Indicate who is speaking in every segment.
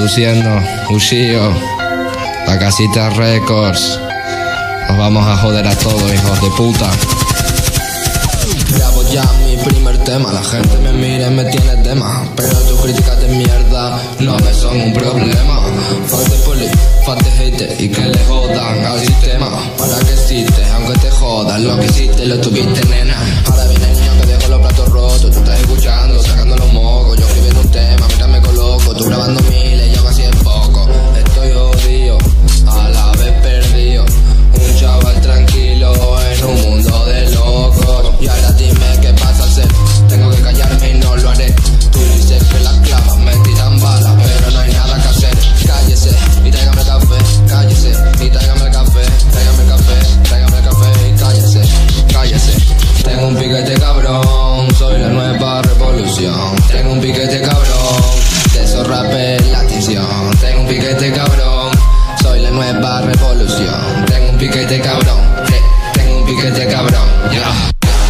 Speaker 1: produciendo Ushio, la Casita Records. Nos vamos a joder a todos, hijos de puta.
Speaker 2: Grabo ya mi primer tema, la gente me mira y me tiene tema, pero tus críticas de mierda no me son un problema. Fuck the police, fuck the hater, y que le jodan al sistema. ¿Para qué existe? Aunque te jodan, lo que hiciste lo tuviste, nena. Ahora viene el niño que dejó los platos rotos, tú estás escuchando, sacando los mocos. Yo escribiendo un tema, mira me coloco, tú grabando miles, yo casi es poco. Estoy jodido, a la vez perdido, un chaval tranquilo en un mundo de locos. Y ahora dime qué pasa a hacer, tengo que callarme y no lo haré. Tú dices que las clavas me tiran balas, pero no hay nada que hacer. Cállese y tráigame el café, cállese y tráigame el café, tráigame el café, tráigame el café y cállese, cállese. Tengo un piquete cabrón, soy la nueva revolución. Tengo un piquete cabrón, de esos rapes la atención. Tengo un piquete cabrón, soy la nueva revolución. Tengo un piquete cabrón, tengo un piquete cabrón. Yeah.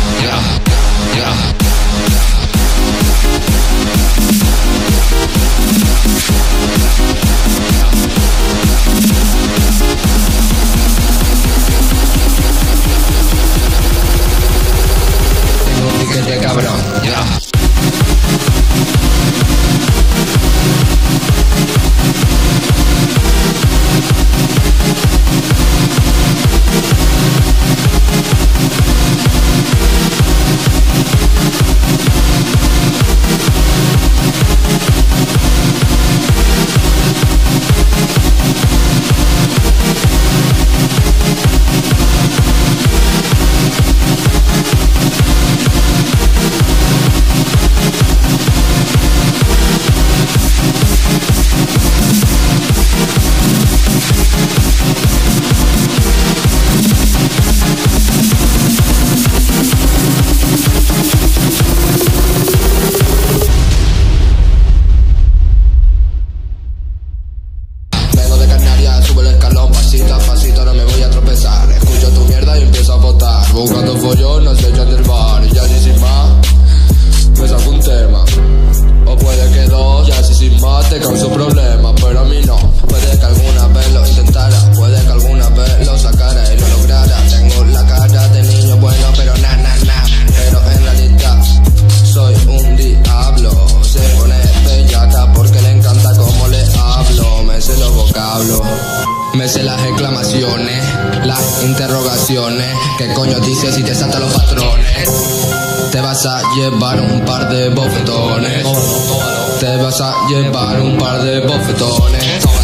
Speaker 2: Tengo un piquete cabrón, yeah. Buscando follón, no se echan del bar. Y así sin más, me saco un tema. O puede que dos, y así sin más te causo problemas. Pero a mí no, puede que alguna vez lo intentara, puede que alguna vez lo sacara y lo lograra. Tengo la cara de niño bueno, pero pero en realidad soy un diablo. Se pone bellaca porque le encanta cómo le hablo. Me sé los vocablos, me sé las exclamaciones, las interrogaciones. ¿Qué coño dices si te saltan los patrones? Te vas a llevar un par de bofetones. Te vas a llevar un par de bofetones.